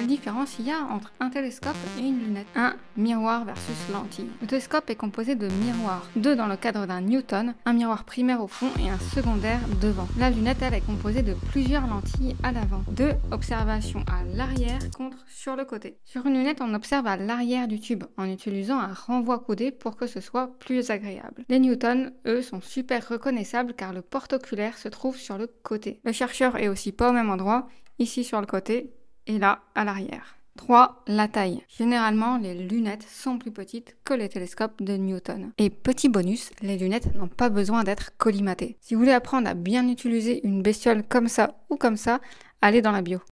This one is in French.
Quelle différence il y a entre un télescope et une lunette? 1. Miroir versus lentille. Le télescope est composé de miroirs, deux dans le cadre d'un Newton, un miroir primaire au fond et un secondaire devant. La lunette, elle, est composée de plusieurs lentilles à l'avant. 2. Observation à l'arrière contre sur le côté. Sur une lunette, on observe à l'arrière du tube en utilisant un renvoi coudé pour que ce soit plus agréable. Les Newton, eux, sont super reconnaissables car le porte-oculaire se trouve sur le côté. Le chercheur est aussi pas au même endroit, ici sur le côté et là à l'arrière. 3. La taille. Généralement, les lunettes sont plus petites que les télescopes de Newton. Et petit bonus, les lunettes n'ont pas besoin d'être collimatées. Si vous voulez apprendre à bien utiliser une bestiole comme ça ou comme ça, allez dans la bio.